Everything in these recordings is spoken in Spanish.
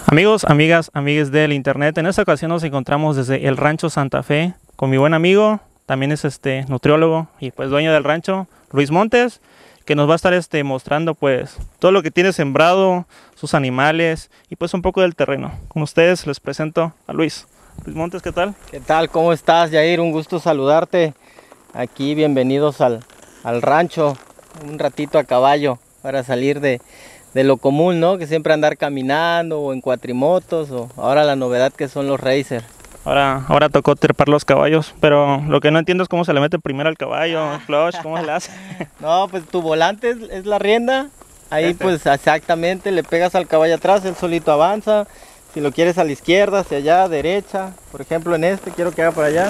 Amigos, amigas, amigues del internet, en esta ocasión nos encontramos desde el Rancho Santa Fe con mi buen amigo, también es nutriólogo y pues dueño del rancho, Luis Montes, que nos va a estar mostrando pues todo lo que tiene sembrado, sus animales y pues un poco del terreno. Con ustedes les presento a Luis. Luis Montes, ¿qué tal? ¿Qué tal? ¿Cómo estás, Yair? Un gusto saludarte. Aquí bienvenidos al rancho, un ratito a caballo para salir de lo común, ¿no? Que siempre andar caminando o en cuatrimotos, o ahora la novedad que son los racer. Ahora tocó trepar los caballos, pero lo que no entiendo es cómo se le mete primero al caballo, el clutch, cómo se le hace. No, pues tu volante es la rienda, ahí pues exactamente le pegas al caballo atrás, él solito avanza. Si lo quieres a la izquierda, hacia allá, derecha, por ejemplo en quiero que haga para allá.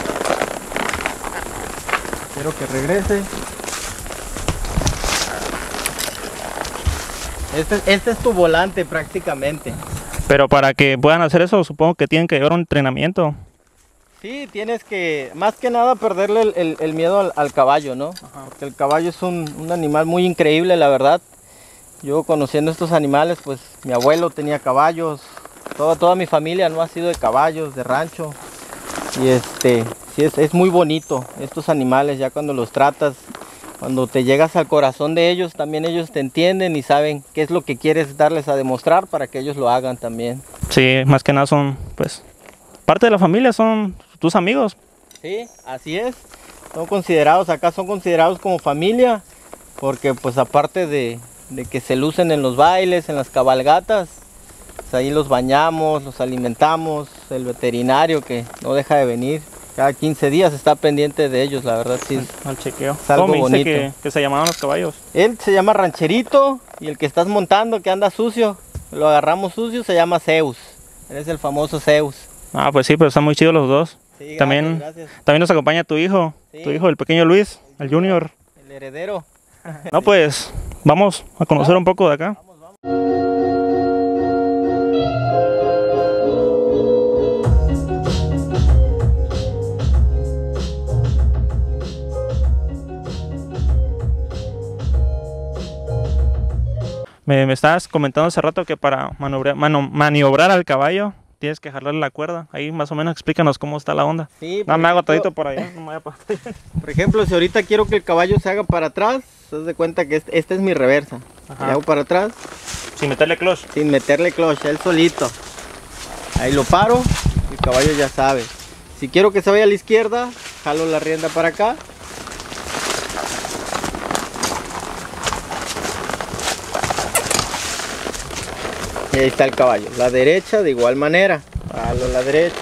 Quiero que regrese. Este es tu volante prácticamente. Pero para que puedan hacer eso, supongo que tienen que llevar un entrenamiento. Sí, tienes que, más que nada, perderle el miedo al caballo, ¿no? Ajá. Porque el caballo es un animal muy increíble, la verdad. Yo conociendo estos animales, pues mi abuelo tenía caballos, toda mi familia no ha sido de caballos, de rancho. Y sí es muy bonito estos animales, ya cuando los tratas. Cuando te llegas al corazón de ellos, también ellos te entienden y saben qué es lo que quieres darles a demostrar para que ellos lo hagan también. Sí, más que nada son, pues, parte de la familia, son tus amigos. Sí, así es. Son considerados como familia, porque pues aparte de que se lucen en los bailes, en las cabalgatas, pues ahí los bañamos, los alimentamos, el veterinario que no deja de venir. Cada 15 días está pendiente de ellos, la verdad sí. Al chequeo. Es algo bonito. Que se llamaban los caballos? Él se llama Rancherito y el que estás montando que anda sucio, lo agarramos sucio, se llama Zeus. Él es el famoso Zeus. Ah, pues sí, pero están muy chidos los dos. Sí, también nos acompaña tu hijo, sí, tu hijo, el pequeño Luis, el Junior. El heredero. No, pues vamos a conocer un poco de acá. Me estabas comentando hace rato que para maniobrar al caballo tienes que jalarle la cuerda. Ahí más o menos explícanos cómo está la onda. Sí, no me hago todito por allá. No me voy por ejemplo, si ahorita quiero que el caballo se haga para atrás, te das de cuenta que esta es mi reversa. Le hago para atrás. Sin meterle clutch. Sin meterle clutch, él solito. Ahí lo paro, el caballo ya sabe. Si quiero que se vaya a la izquierda, jalo la rienda para acá. Y ahí está el caballo. La derecha de igual manera. Jalo la derecha.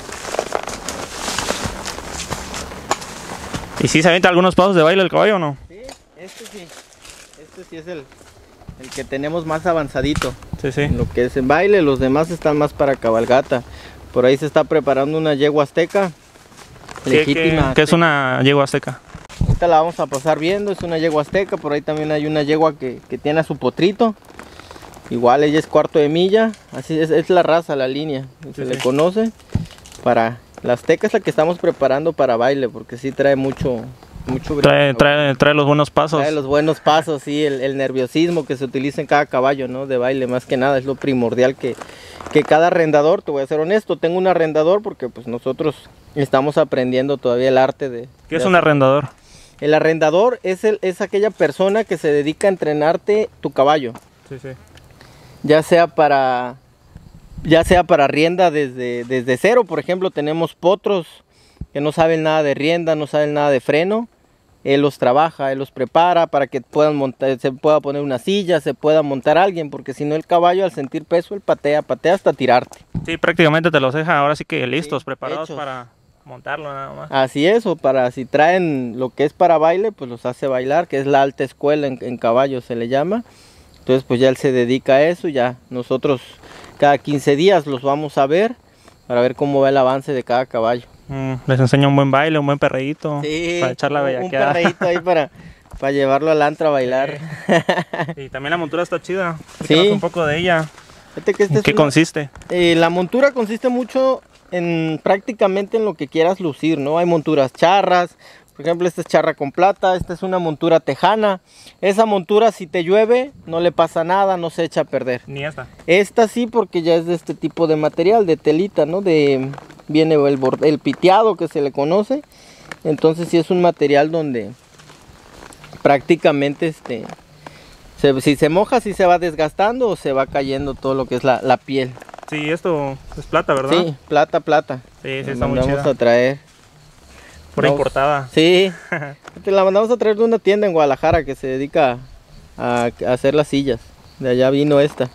¿Y si se avienta algunos pasos de baile el caballo o no? Sí, sí. Este sí es el que tenemos más avanzadito. Sí, sí. En lo que es en baile, los demás están más para cabalgata. Por ahí se está preparando una yegua azteca. Legítima. ¿Qué es una yegua azteca? Ahorita la vamos a pasar viendo, es una yegua azteca. Por ahí también hay una yegua que tiene a su potrito. Igual ella es cuarto de milla, así es la raza, la línea, se le conoce. Para la azteca es la que estamos preparando para baile, porque sí trae mucho trae los buenos pasos. Trae los buenos pasos, sí, el nerviosismo que se utiliza en cada caballo, ¿no? De baile, más que nada, es lo primordial que cada arrendador, te voy a ser honesto, tengo un arrendador porque pues nosotros estamos aprendiendo todavía el arte de... ¿Qué es un arrendador? El arrendador es aquella persona que se dedica a entrenarte tu caballo. Sí, sí. Ya sea para rienda desde cero. Por ejemplo, tenemos potros que no saben nada de rienda, no saben nada de freno. Él los trabaja, él los prepara para que puedan montar, se pueda poner una silla, se pueda montar alguien, porque si no el caballo al sentir peso, él patea hasta tirarte. Sí, prácticamente te los deja ahora sí que listos, sí, preparados hechos para montarlo nada más. Así es, o para si traen lo que es para baile, pues los hace bailar, que es la alta escuela en caballos se le llama. Entonces pues ya él se dedica a eso, ya nosotros cada 15 días los vamos a ver para ver cómo va el avance de cada caballo. Les enseña un buen baile, un buen perreíto, sí, para echar la bellaqueada. Un perreíto ahí para llevarlo al antro a bailar. Y también la montura está chida, sí. Un poco de ella. ¿En qué consiste? La montura consiste mucho prácticamente en lo que quieras lucir, ¿no? Hay monturas charras. Por ejemplo, esta es charra con plata, esta es una montura tejana. Esa montura, si te llueve, no le pasa nada, no se echa a perder. Ni esta. Esta sí, porque ya es de este tipo de material, de telita, ¿no? Viene el piteado que se le conoce. Entonces sí es un material donde prácticamente si se moja, sí se va desgastando o se va cayendo todo lo que es la piel. Sí, esto es plata, ¿verdad? Sí, plata. Sí, La está muy mandamos chida. a traer. Pura importada. Sí, te la mandamos a traer de una tienda en Guadalajara que se dedica a hacer las sillas. De allá vino esta.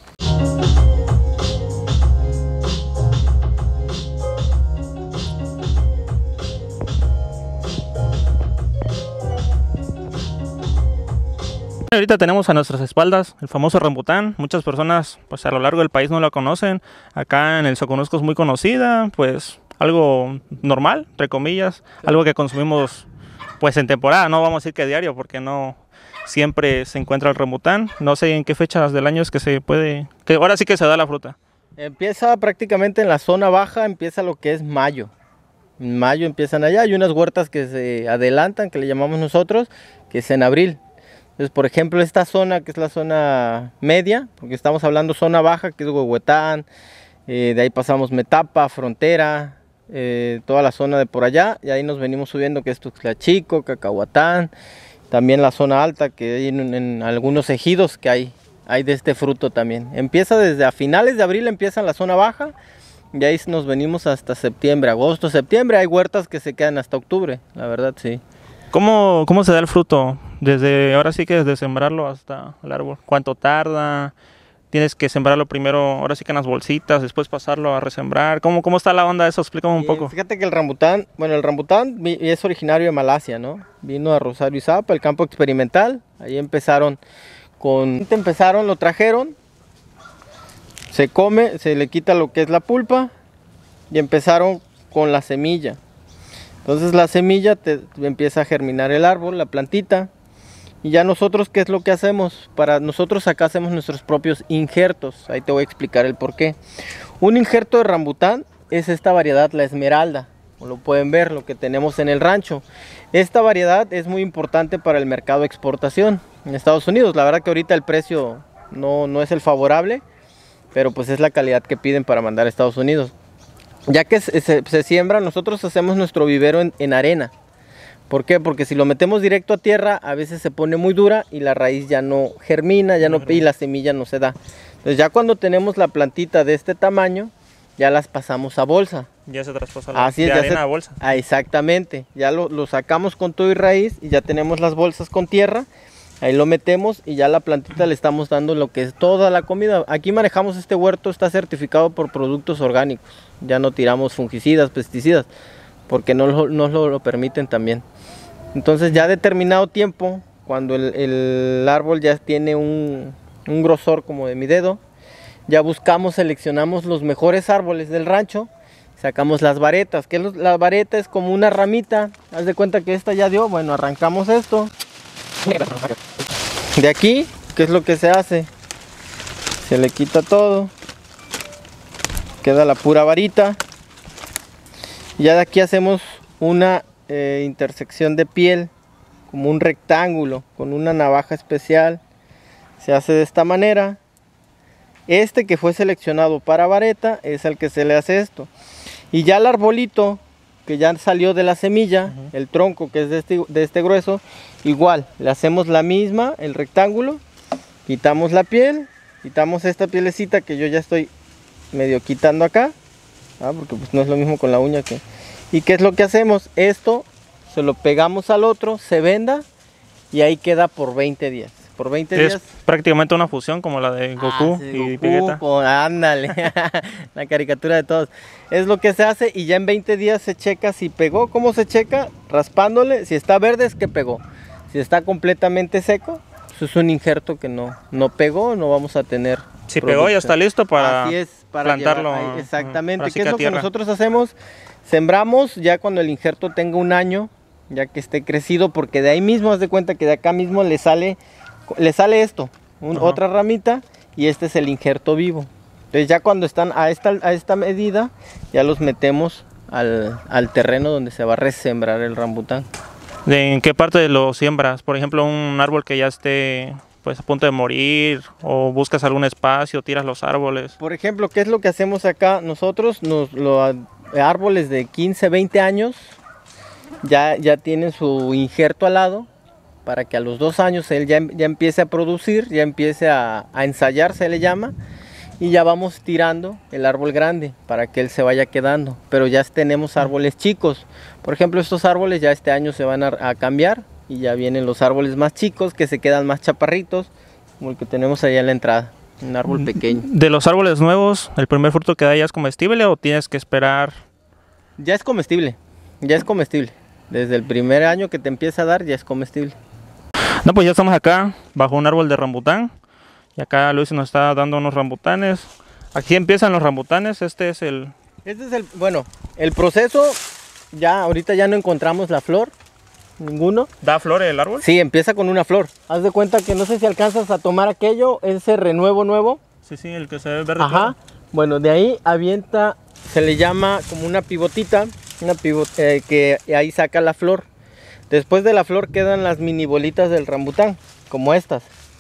Ahorita tenemos a nuestras espaldas el famoso rambután. Muchas personas pues a lo largo del país no la conocen. Acá en el Soconusco es muy conocida, pues algo normal, entre comillas, algo que consumimos pues en temporada, no vamos a decir que diario porque no siempre se encuentra el rambután. No sé en qué fechas del año es que se puede, que ahora sí que se da la fruta. Empieza prácticamente en la zona baja, empieza lo que es mayo. En mayo empiezan allá, hay unas huertas que se adelantan, que le llamamos nosotros, que es en abril. Entonces, por ejemplo, esta zona que es la zona media, porque estamos hablando zona baja, que es Huehuetán, de ahí pasamos Metapa, Frontera, toda la zona de por allá, y ahí nos venimos subiendo, que es Tuxtlachico, Cacahuatán, también la zona alta, que hay en algunos ejidos que hay de este fruto también. Empieza desde a finales de abril, empieza la zona baja, y ahí nos venimos hasta septiembre, agosto, septiembre. Hay huertas que se quedan hasta octubre, la verdad, sí. ¿Cómo se da el fruto? Ahora sí que desde sembrarlo hasta el árbol. ¿Cuánto tarda? Tienes que sembrarlo primero, ahora sí que en las bolsitas, después pasarlo a resembrar. ¿Cómo está la onda de eso? Explícame un poco. Fíjate que el rambután es originario de Malasia, ¿no? Vino a Rosario Izapa, el campo experimental. Ahí empezaron, lo trajeron, se come, se le quita lo que es la pulpa y empezaron con la semilla. Entonces la semilla te empieza a germinar el árbol, la plantita. Y ya nosotros, ¿qué es lo que hacemos? Para nosotros acá hacemos nuestros propios injertos. Ahí te voy a explicar el por qué. Un injerto de rambután es esta variedad, la esmeralda. Como lo pueden ver, lo que tenemos en el rancho. Esta variedad es muy importante para el mercado de exportación en Estados Unidos. La verdad que ahorita el precio no es el favorable, pero pues es la calidad que piden para mandar a Estados Unidos. Ya que se siembra, nosotros hacemos nuestro vivero en arena. ¿Por qué? Porque si lo metemos directo a tierra, a veces se pone muy dura y la raíz ya no germina, y la semilla no se da. Entonces ya cuando tenemos la plantita de este tamaño, ya las pasamos a bolsa. Ya se traspasa de arena a bolsa. Exactamente. Ya lo sacamos con todo y raíz y ya tenemos las bolsas con tierra. Ahí lo metemos y ya la plantita le estamos dando lo que es toda la comida. Aquí manejamos este huerto, está certificado por productos orgánicos. Ya no tiramos fungicidas, pesticidas, porque no lo permiten también. Entonces ya determinado tiempo, cuando el árbol ya tiene un grosor como de mi dedo, ya seleccionamos los mejores árboles del rancho, sacamos las varetas. La vareta es como una ramita, haz de cuenta que esta ya dio, bueno, arrancamos esto. De aquí, ¿qué es lo que se hace? Se le quita todo, queda la pura varita. Ya de aquí hacemos una intersección de piel, como un rectángulo, con una navaja especial. Se hace de esta manera. Este que fue seleccionado para vareta es el que se le hace esto. Y ya el arbolito que ya salió de la semilla, el tronco que es de este grueso, igual, le hacemos la misma, el rectángulo, quitamos la piel, quitamos esta pielecita que yo ya estoy medio quitando acá, porque pues no es lo mismo con la uña que... ¿Y qué es lo que hacemos? Esto se lo pegamos al otro, se venda y ahí queda por 20 días. Por 20 días. Es prácticamente una fusión como la de Goku y Vegeta. Ándale, la caricatura de todos. Es lo que se hace y ya en 20 días se checa si pegó. ¿Cómo se checa? Raspándole. Si está verde es que pegó. Si está completamente seco, pues es un injerto que no pegó, no vamos a tener. Si pegó ya está listo para, plantarlo. Exactamente. ¿Qué es lo que nosotros hacemos? Sembramos ya cuando el injerto tenga un año, ya que esté crecido, porque de ahí mismo, haz de cuenta que de acá mismo le sale esto, otra ramita, y este es el injerto vivo. Entonces ya cuando están a esta medida, ya los metemos al terreno donde se va a resembrar el rambután. ¿En qué parte lo siembras? Por ejemplo, un árbol que ya esté pues a punto de morir, o buscas algún espacio, tiras los árboles. Por ejemplo, ¿qué es lo que hacemos acá? Nosotros, árboles de 15, 20 años, ya tienen su injerto al lado, para que a los 2 años él ya empiece a producir, ya empiece a ensayar, se le llama, y ya vamos tirando el árbol grande para que él se vaya quedando. Pero ya tenemos árboles chicos. Por ejemplo, estos árboles ya este año se van a cambiar y ya vienen los árboles más chicos que se quedan más chaparritos, como el que tenemos allá en la entrada, un árbol pequeño. De los árboles nuevos, ¿el primer fruto que da ya es comestible o tienes que esperar? Ya es comestible, ya es comestible. Desde el primer año que te empieza a dar ya es comestible. No, pues ya estamos acá bajo un árbol de rambután. Y acá Luis nos está dando unos rambutanes. Aquí empiezan los rambutanes. Bueno, el proceso, ahorita ya no encontramos la flor, ninguno. ¿Da flor el árbol? Sí, empieza con una flor. Haz de cuenta que no sé si alcanzas a tomar aquello, ese renuevo nuevo. Sí, el que se ve verde. Ajá. Claro. Bueno, de ahí avienta, se le llama como una pivotita, que ahí saca la flor. Después de la flor quedan las mini bolitas del rambután, como estas.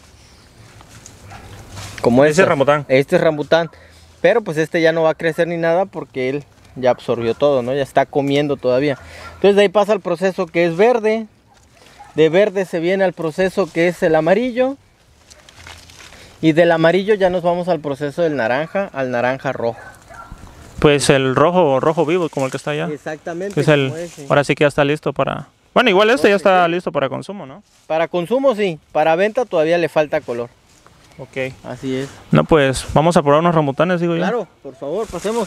Ese es rambután. Este es rambután. Pero pues este ya no va a crecer ni nada porque él ya absorbió todo, ¿no? Ya está comiendo todavía. Entonces de ahí pasa el proceso que es verde. De verde se viene al proceso que es el amarillo. Y del amarillo ya nos vamos al proceso del naranja, al naranja rojo. Pues el rojo vivo, como el que está allá. Exactamente. Ahora sí que ya está listo para... Bueno, igual este ya está listo para consumo, ¿no? Para consumo sí, para venta todavía le falta color. Ok. Así es. No, pues vamos a probar unos rambutanes, digo yo. Claro, por favor, pasemos.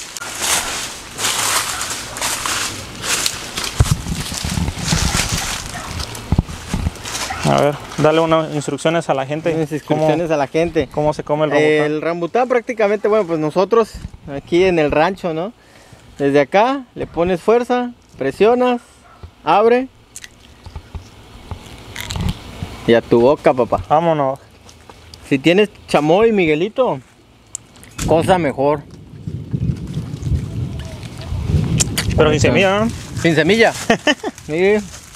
A ver, dale unas instrucciones a la gente. Unas instrucciones a la gente. ¿Cómo se come el rambután? El rambután prácticamente, bueno, pues nosotros aquí en el rancho, ¿no? Desde acá le pones fuerza, presionas, abre. Y a tu boca, papá. Vámonos. Si tienes chamoy, Miguelito, cosa mejor. Pero sin semilla, ¿no? Sin semilla. Sí.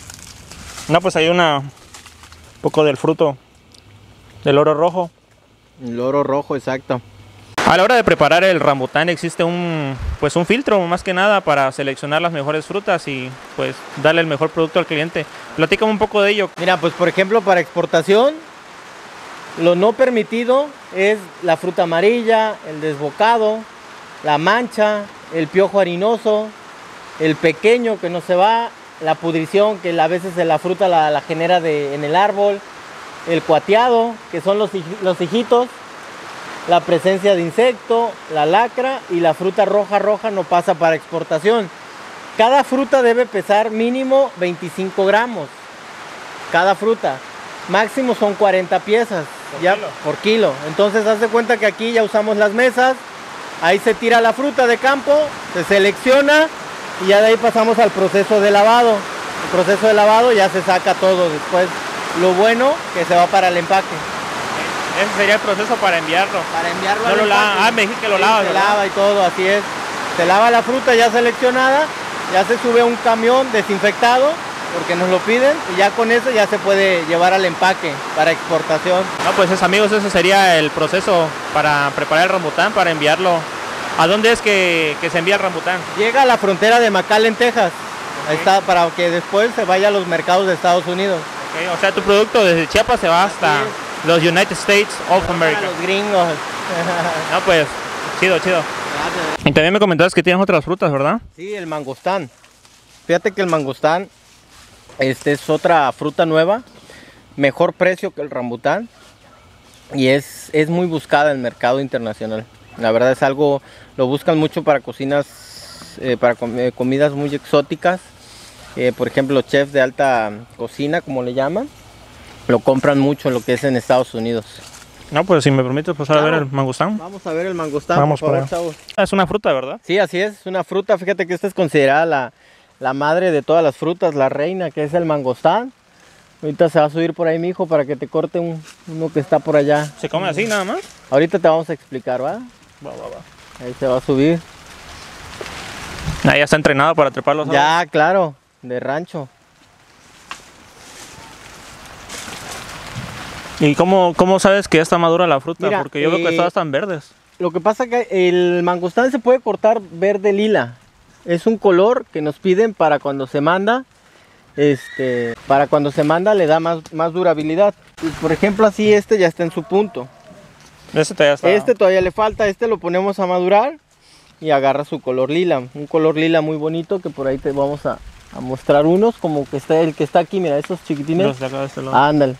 No, pues hay un poco del fruto del oro rojo. El oro rojo, exacto. A la hora de preparar el rambután existe un filtro más que nada para seleccionar las mejores frutas y pues darle el mejor producto al cliente. Platícame un poco de ello. Mira, pues por ejemplo para exportación, lo no permitido es la fruta amarilla, el desbocado, la mancha, el piojo harinoso, el pequeño que no se va, la pudrición que a veces la fruta la genera en el árbol, el cuateado, que son los hijitos, la presencia de insecto, la lacra y la fruta roja no pasa para exportación. Cada fruta debe pesar mínimo 25 gramos, cada fruta. Máximo son 40 piezas por kilo. Entonces haz de cuenta que aquí ya usamos las mesas, ahí se tira la fruta de campo, se selecciona y ya de ahí pasamos al proceso de lavado. El proceso de lavado ya se saca todo después. Lo bueno que se va para el empaque. Ese sería el proceso para enviarlo. Para enviarlo no al lo empaque. me dijiste que lo Sí, lavas. se lava y todo, así es. Se lava la fruta ya seleccionada, ya se sube a un camión desinfectado porque nos lo piden y ya con eso ya se puede llevar al empaque para exportación. No, pues amigos, ese sería el proceso para preparar el rambután, para enviarlo. ¿A dónde es que se envía el rambután? Llega a la frontera de McAllen, Texas. Ahí está, para que después se vaya a los mercados de Estados Unidos. Okay, o sea, tu producto desde Chiapas se va hasta los United States of America. Los gringos. No, pues, chido. Gracias. Y también me comentabas que tienes otras frutas, ¿verdad? Sí, el mangostán. Fíjate que el mangostán es otra fruta nueva, mejor precio que el rambután y es muy buscada en el mercado internacional. La verdad es algo, lo buscan mucho para cocinas, para comidas muy exóticas. Por ejemplo, los chefs de alta cocina, como le llaman, lo compran mucho en lo que es en Estados Unidos. No, pues si me permites pasar a ver el mangostán. Vamos a ver el mangostán, Vamos por favor, chavos. Es una fruta, ¿verdad? Sí, así es una fruta. Fíjate que esta es considerada la madre de todas las frutas, la reina, que es el mangostán. Ahorita se va a subir por ahí mi hijo para que te corte uno que está por allá. ¿Se come así nada más? Ahorita te vamos a explicar, ¿va? Va. Ahí se va a subir. Ah, ya está entrenado para trepar los árboles. Ya, claro, de rancho. ¿Y cómo sabes que ya está madura la fruta? Mira, porque yo veo que todas están verdes. Lo que pasa es que el mangostán se puede cortar verde lila. Es un color que nos piden para cuando se manda. Para cuando se manda le da más durabilidad. Y por ejemplo así este ya está en su punto. Este todavía le falta, este lo ponemos a madurar y agarra su color lila. Un color lila muy bonito que por ahí te vamos a mostrar unos, como que está el que está aquí, mira, estos chiquitines. Los de acá de este lado. Ándale.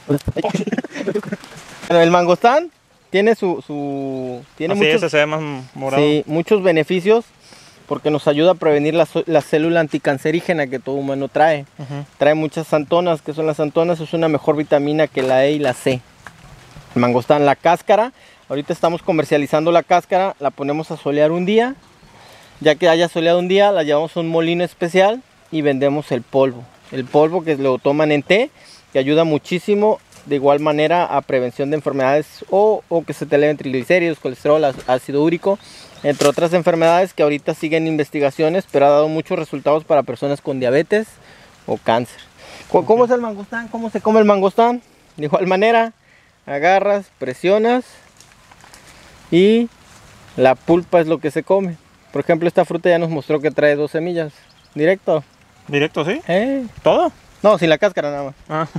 Bueno, el mangostán tiene tiene muchos, ese se ve más morado. sí, muchos beneficios porque nos ayuda a prevenir la célula anticancerígena que todo humano trae. Trae muchas santonas, que son las santonas, es una mejor vitamina que la E y la C. El mangostán, la cáscara, ahorita estamos comercializando la cáscara, la ponemos a solear un día. Ya que haya soleado un día, la llevamos a un molino especial y vendemos el polvo. El polvo que lo toman en té, que ayuda muchísimo de igual manera a prevención de enfermedades o que se te eleven triglicéridos, colesterol, ácido úrico, entre otras enfermedades que ahorita siguen investigaciones, pero ha dado muchos resultados para personas con diabetes o cáncer. ¿Cómo es el mangostán? ¿Cómo se come el mangostán? De igual manera, agarras, presionas y la pulpa es lo que se come. Por ejemplo, esta fruta ya nos mostró que trae 2 semillas. ¿Directo? ¿Directo, sí? ¿Todo? No, sin la cáscara nada más. Ah.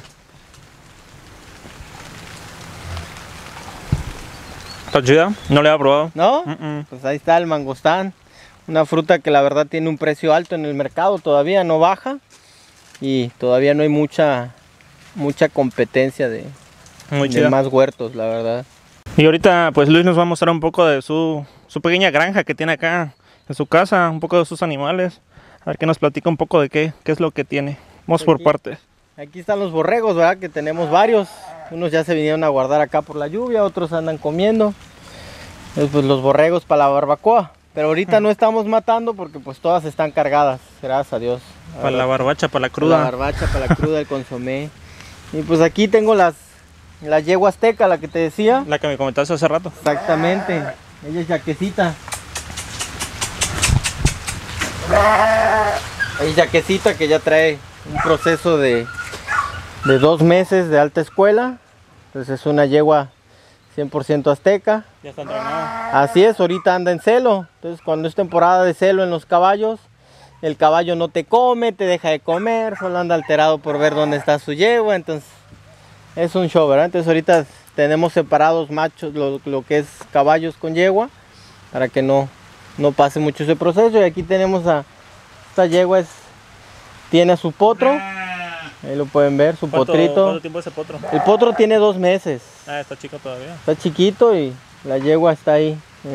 ¿Está chida? ¿No le he probado? ¿No? Pues ahí está el mangostán. Una fruta que la verdad tiene un precio alto en el mercado. Todavía no baja. Y todavía no hay mucha competencia de más huertos, la verdad. Y ahorita pues Luis nos va a mostrar un poco de su pequeña granja que tiene acá en su casa. Un poco de sus animales. A ver que nos platica un poco de qué es lo que tiene. Vamos por partes. Aquí están los borregos, ¿verdad? Que tenemos varios. Unos ya se vinieron a guardar acá por la lluvia, otros andan comiendo. Entonces, pues los borregos para la barbacoa. Pero ahorita no estamos matando porque pues todas están cargadas, gracias a Dios. Para la barbacha, para la cruda. Para la barbacha, para la cruda, el consomé. Y pues aquí tengo la yegua azteca, la que te decía. La que me comentaste hace rato. Exactamente. Ella es yaquecita. Es yaquecita que ya trae un proceso de 2 meses de alta escuela. Entonces es una yegua 100% azteca. Ya está entrenada. Así es, ahorita anda en celo. Entonces cuando es temporada de celo en los caballos, el caballo no te come, te deja de comer, solo anda alterado por ver dónde está su yegua. Entonces es un show, ¿verdad? Entonces ahorita tenemos separados machos, lo que es caballos con yegua, para que no pase mucho ese proceso. Y aquí tenemos esta yegua, tiene a su potro. Ahí lo pueden ver, su potrito. ¿Cuánto tiempo es ese potro? El potro tiene 2 meses. Ah, está chico todavía. Está chiquito y la yegua está ahí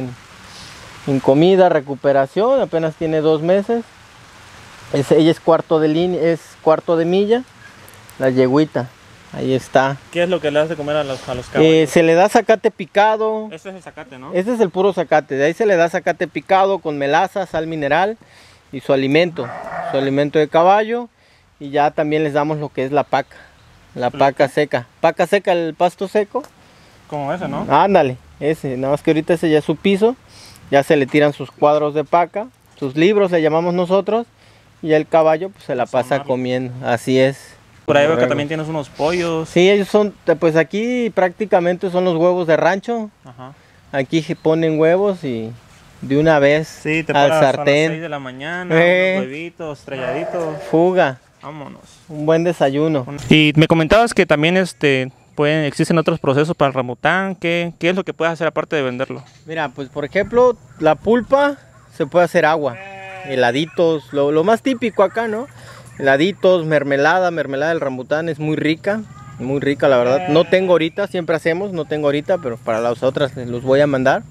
en comida, recuperación, apenas tiene 2 meses. Ella es cuarto de milla, la yeguita. Ahí está. ¿Qué es lo que le hace comer a los caballos? Se le da zacate picado. Este es el zacate, ¿no? Este es el puro zacate. De ahí se le da zacate picado con melaza, sal mineral y su alimento de caballo. Y ya también les damos lo que es la paca seca. Paca seca, el pasto seco. Como ese, ¿no? Ándale, ese. Nada más que ahorita ese ya es su piso. Ya se le tiran sus cuadros de paca, sus libros le llamamos nosotros. Y el caballo pues se la pasa comiendo. Así es. Por ahí veo que también tienes unos pollos. Sí, ellos son, pues aquí prácticamente son los huevos de rancho. Ajá. Aquí ponen huevos y de una vez sí, te al paras sartén. A las 6 de la mañana, unos huevitos estrelladitos. Fuga. Vámonos. Un buen desayuno. Y me comentabas que también existen otros procesos para el ramután. ¿Qué es lo que puedes hacer aparte de venderlo? Mira, pues por ejemplo, la pulpa se puede hacer agua, heladitos, lo más típico acá, ¿no? Heladitos, mermelada del ramután es muy rica la verdad. No tengo ahorita, siempre hacemos, no tengo ahorita, pero para las otras los voy a mandar.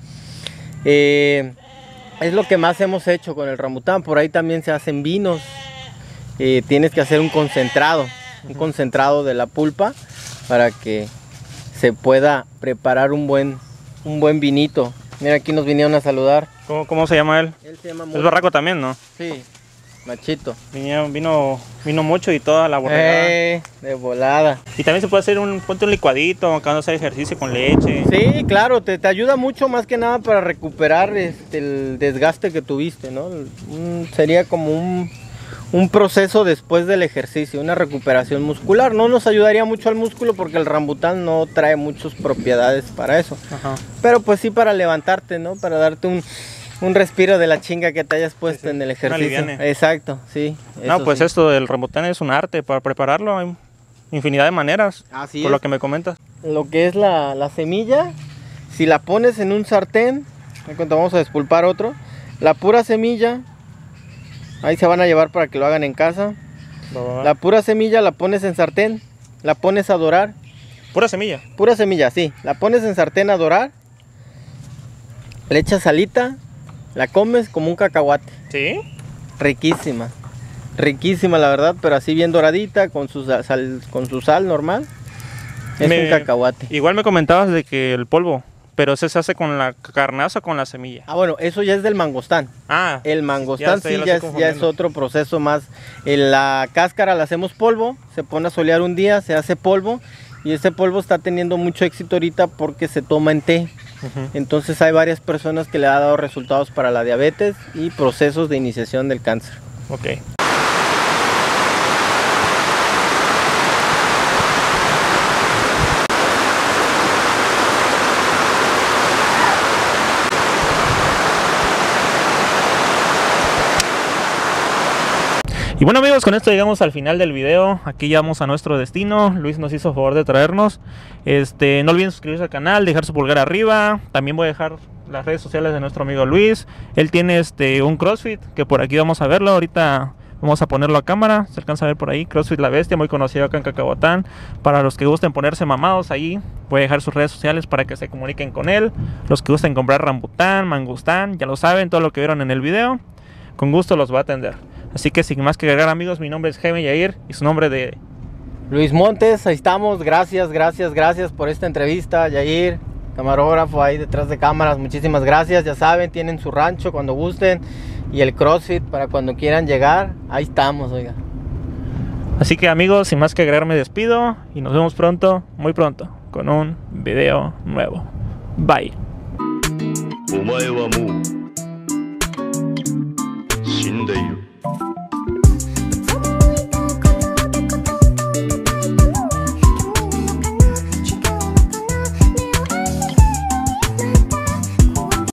Es lo que más hemos hecho con el ramután. Por ahí también se hacen vinos. Tienes que hacer un concentrado de la pulpa para que se pueda preparar un buen vinito. Mira, aquí nos vinieron a saludar. ¿Cómo se llama él? Él se llama Es barraco también, ¿no? Sí, machito. Vino mucho y toda la borregada. De volada. Y también se puede hacer ponte un licuadito, cuando hacer ejercicio con leche. Sí, claro, te ayuda mucho más que nada para recuperar el desgaste que tuviste, ¿no? Sería como un proceso después del ejercicio, una recuperación muscular. No nos ayudaría mucho al músculo porque el rambután no trae muchas propiedades para eso. Ajá. Pero pues sí para levantarte, ¿no? Para darte un respiro de la chinga que te hayas puesto en el ejercicio. Exacto, sí. No, pues sí. Esto del rambután es un arte para prepararlo. Hay infinidad de maneras, Así por es. lo que me comentas. Lo que es la semilla, si la pones en un sartén, vamos a despulpar otro, la pura semilla, ahí se van a llevar para que lo hagan en casa. La pura semilla la pones en sartén, la pones a dorar. ¿Pura semilla? Pura semilla, sí. La pones en sartén a dorar, le echas salita, la comes como un cacahuate. ¿Sí? Riquísima. Riquísima la verdad, pero así bien doradita, con su sal normal. Es un cacahuate. Igual me comentabas de que el polvo, pero ese se hace con la carnaza o con la semilla. Ah, bueno, eso ya es del mangostán. Ah, el mangostán ya es otro proceso más. En la cáscara la hacemos polvo, se pone a solear un día, se hace polvo, y ese polvo está teniendo mucho éxito ahorita porque se toma en té. Entonces hay varias personas que le ha dado resultados para la diabetes y procesos de iniciación del cáncer. Ok. Y bueno amigos, con esto llegamos al final del video. Aquí llegamos a nuestro destino. Luis nos hizo favor de traernos. No olviden suscribirse al canal, dejar su pulgar arriba. También voy a dejar las redes sociales de nuestro amigo Luis. Él tiene un CrossFit, que por aquí vamos a verlo. Ahorita vamos a ponerlo a cámara. Se alcanza a ver por ahí. CrossFit La Bestia, muy conocido acá en Cacahuatán. Para los que gusten ponerse mamados ahí, voy a dejar sus redes sociales para que se comuniquen con él. Los que gusten comprar rambután, mangostán, ya lo saben, todo lo que vieron en el video, con gusto los va a atender. Así que sin más que agregar amigos, mi nombre es Jaime Yair y su nombre de Luis Montes. Ahí estamos, gracias por esta entrevista, Yair, camarógrafo ahí detrás de cámaras, muchísimas gracias. Ya saben, tienen su rancho cuando gusten y el CrossFit para cuando quieran llegar, ahí estamos, oiga. Así que amigos, sin más que agregar me despido y nos vemos pronto, muy pronto, con un video nuevo. Bye.